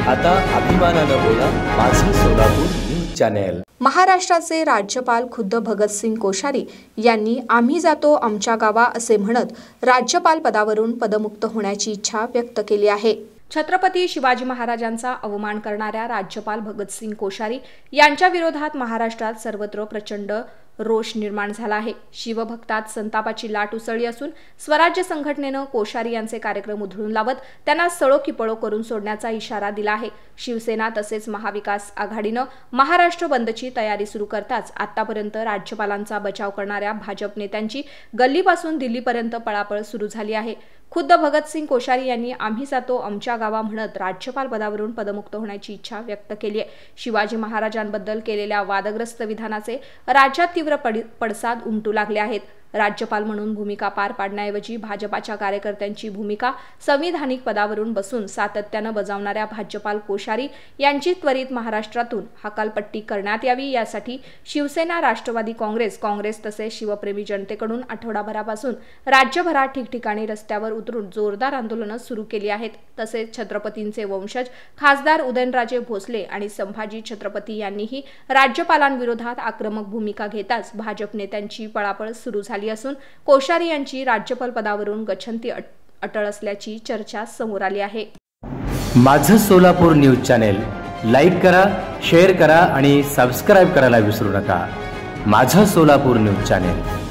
आता अभिमानानं बोला माझं सोलापूर न्यूज चॅनेल। महाराष्ट्राचे राज्यपाल खुद्द भगतसिंग कोश्यारी यांनी आम्ही जातो आमच्या गावा असे म्हणत राज्यपाल पदावरून पदमुक्त होण्याची इच्छा व्यक्त केली आहे। छत्रपती शिवाजी महाराजांचा अवमान करणाऱ्या राज्यपाल भगतसिंग कोश्यारी यांच्या विरोधात महाराष्ट्रात सर्वत्र प्रचंड रोष निर्माण झाला आहे। शिवभक्तात संतापाची लाट उसळली असून स्वराज्य संघटनेने कोश्यारी यांचे कार्यक्रम उधळून लावत त्यांना सळो की पळो करून सोडण्याचा इशारा दिला आहे। शिवसेना तसेच महाविकास आघाडीने महाराष्ट्र बंदची तयारी सुरू करताच आतापर्यंत राज्यपालांचा बचाव करणाऱ्या भाजप नेत्यांची गल्लीपासून दिल्लीपर्यंत पळापळ सुरू झाली आहे। खुद्द भगतसिंग कोश्यारी यांनी आम्ही जातो आमच्या गावा म्हणत राज्यपाल पदावरून पदमुक्त होण्याची इच्छा व्यक्त केली आहे। शिवाजी महाराजांबद्दल केलेल्या वादग्रस्त विधानाचे राज्यात तीव्र पडसाद उमटू लागले आहेत। राज्यपाल म्हणून भूमिका पार पाडण्याऐवजी भाजपाच्या कार्यकर्त्यांची भूमिका संविधानिक पदावरून बसून सातत्याने बजावणाऱ्या राज्यपाल कोश्यारी यांची त्वरित महाराष्ट्रातून हकालपट्टी करण्यात यावी यासाठी शिवसेना, राष्ट्रवादी काँग्रेस तसेच शिवप्रेमी जनतेकडून आठवडाभरापासून राज्यभरात ठिकठिकाणी रस्त्यावर उतरून जोरदार आंदोलनं सुरू केली आहेत। तसेच छत्रपतींचे वंशज खासदार उदयनराजे भोसले आणि संभाजी छत्रपती यांनीही राज्यपालांविरोधात आक्रमक भूमिका घेताच भाजप नेत्यांची पळापळ सुरू झाली असून कोश्यारी यांची राज्यपाल पदावरून गच्छंती अटळ असल्याची चर्चा समोर आली आहे। माझं सोलापूर न्यूज चॅनेल लाईक करा, शेअर करा आणि सबस्क्राइब करायला विसरू नका। माझं सोलापूर न्यूज चॅनेल।